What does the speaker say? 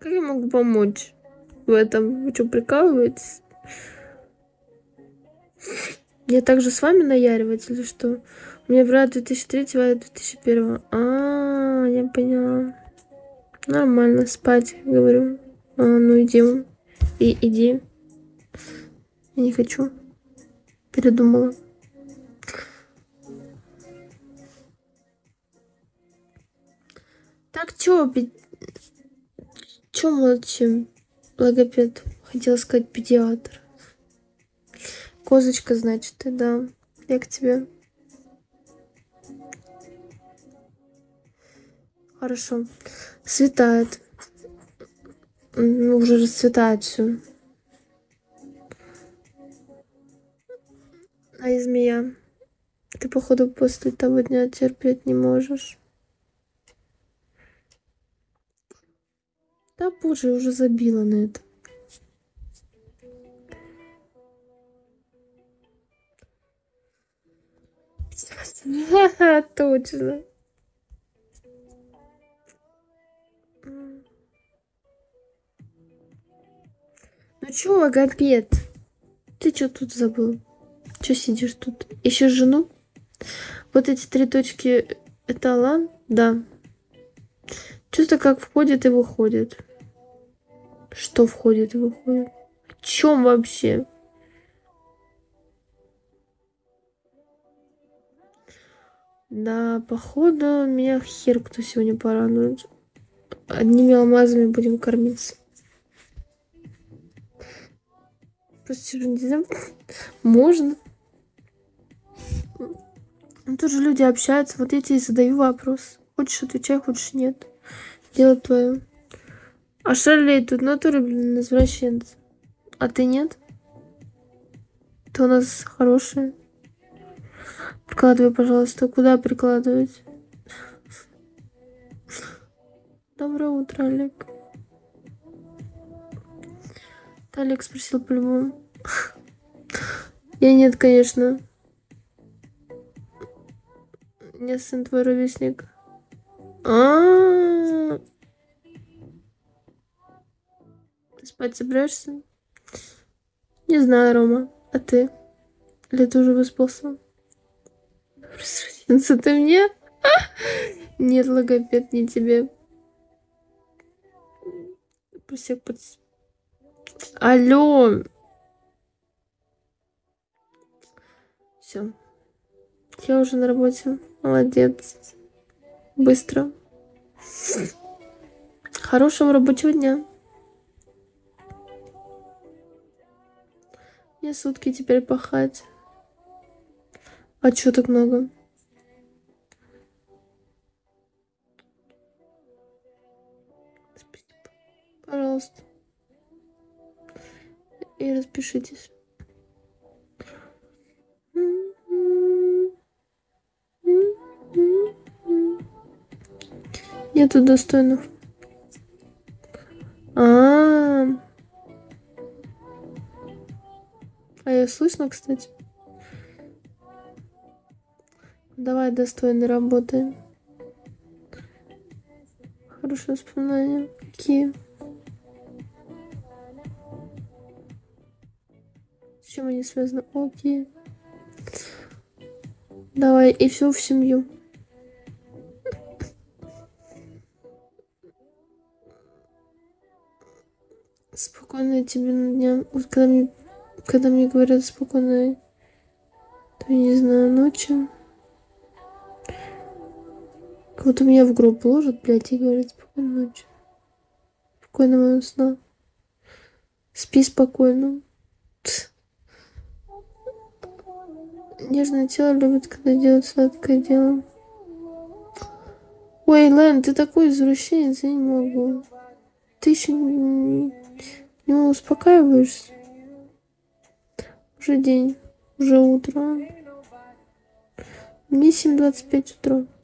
Как я могу помочь в этом? Вы что, прикалываетесь? Я также с вами наяривать или что? У меня брат 2003, а я 2001. Я поняла. Нормально, спать, говорю. Ну иди. Иди. Я не хочу. Передумала. Так, чё молчим? Логопед. Хотела сказать педиатр. Козочка, значит, ты, да. Я к тебе. Хорошо. Светает. Уже расцветает все. А и змея. Ты, походу, после того дня терпеть не можешь. Да, боже, я уже забила на это. Ха-ха, точно. Ну чё, логопед? Ты чё тут забыл? Чё сидишь тут? Ищешь жену? Вот эти 3 точки — это Алан? Да. Чувство, как входит и выходит. Что входит и выходит? О чем вообще? Да, походу, меня хер кто сегодня порадует. Одними алмазами будем кормиться. Просто сижу, не знаю. Можно. Ну, тоже люди общаются. Вот я тебе задаю вопрос. Хочешь — отвечай, хочешь — нет. Дело твое. А Шарлей тут натуре, блин, извращенец. А ты нет? Ты у нас хорошая. Прикладывай, пожалуйста. Куда прикладывать? Доброе утро, Олег. Да, Олег спросил по-любому. Я нет, конечно. Я сын твой ровесник. Ты спать собираешься? Не знаю, Рома. А ты? Или ты уже выспался? Присоединиться ты мне? Нет, логопед, не тебе. Просек под... Алло! Все. Я уже на работе. Молодец. Быстро. Хорошего рабочего дня. Мне сутки теперь пахать. А чё так много? Пожалуйста. И распишитесь. Нету достойных. А я слышно, кстати. Давай достойно работаем. Хорошие воспоминания. Какие? С чем они связаны? Окей. Давай, и все в семью. Спокойной тебе дня. Вот когда мне говорят спокойной, то я не знаю, ночи. Как будто меня в гроб ложат, блядь, и говорят спокойной ночи. Спокойного сна. Спи спокойно. Нежное тело любит, когда делают сладкое дело. Ой, Лэн, ты такой извращенец, я не могу. Ты еще не успокаиваешься? Уже день, уже утро. Мне 7:25 утра.